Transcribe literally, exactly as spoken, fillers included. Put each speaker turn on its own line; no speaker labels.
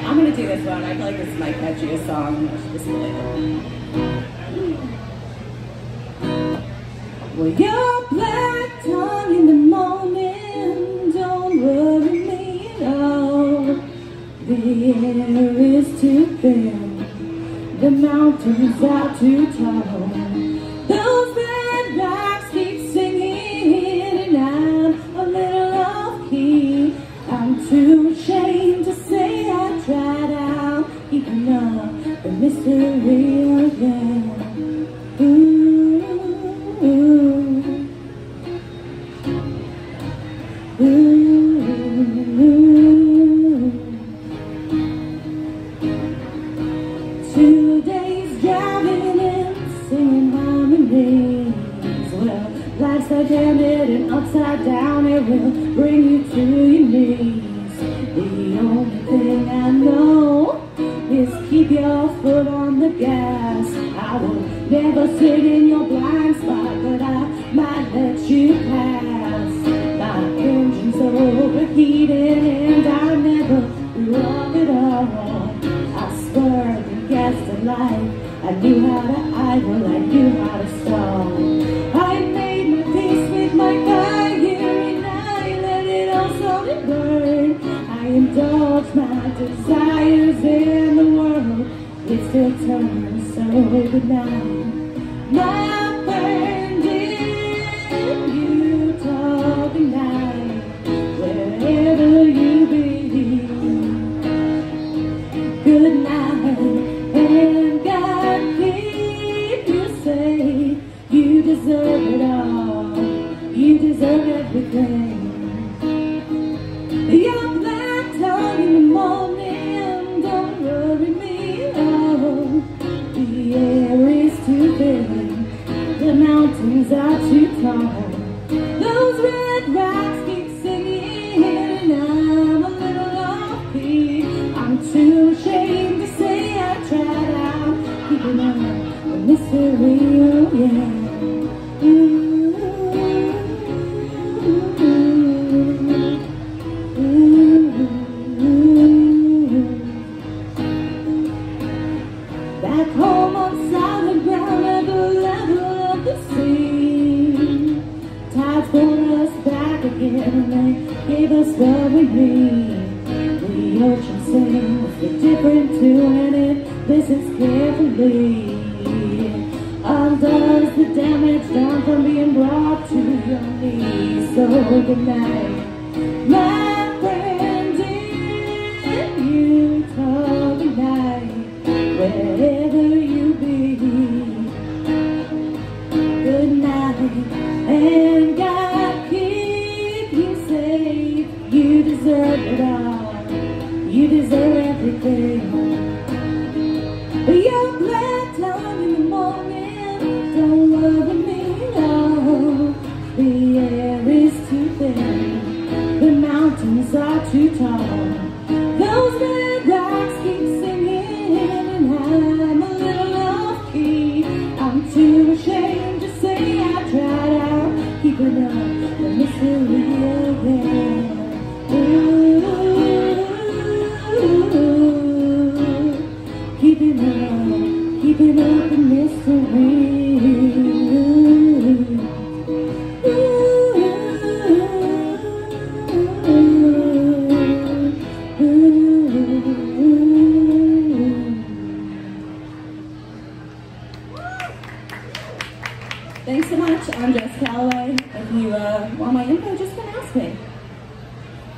I'm gonna do this one. I feel like this is my catchiest song. I should just play it. Well, your black tongue in the morning don't worry me at all. The air is too thin, the mountains are too tall. Those red rocks keep singing, and I'm a little off key. I'm too ashamed to say I tried out, keeping up the mystery again. Ooh, ooh, ooh, ooh. Two days driving and singing harmonies. Well, life's so damn it and upside down, it will bring you to your knees. The only thing I know is keep your foot on the gas. I will never sit in your blind spot, but I might let you pass. My engine's overheated and I never grew up at all. I swerved and guessed a light. I knew how to idle, I knew how to stall. I made my peace with my fire and I let it all slowly burn. I indulged my desires in the world, it still turns, so good night. My burned in Utah tonight, wherever you be. Good night, and God keep you safe. You deserve it all, you deserve everything. Your black tongue in the morning don't worry me, oh. The air is too thin, the mountains are too tall. Those red rocks keep singing, and I'm a little off key. I'm too ashamed to say I tried out, keeping up the mystery, oh yeah. Ooh. Back home on solid ground at the level of the sea, tides pulled us back again and they gave us what we need. The ocean sings a different tune and it listens carefully, undoes the damage done from being brought to your knees. So good night, my friends in Utah tonight, wherever you be. Good night, and God keep you safe. You deserve it all, you deserve everything. Your black tongue in the morning don't worry me, no. The air is too thin, the mountains are too tall. Those red rocks keep singing, and I'm a little off key. I'm too ashamed to say I tried out, keeping up the mystery again. Ooh, keeping up, keeping up the mystery. Thanks so much. I'm Jess Calloway. If you uh, want my info, just come ask me.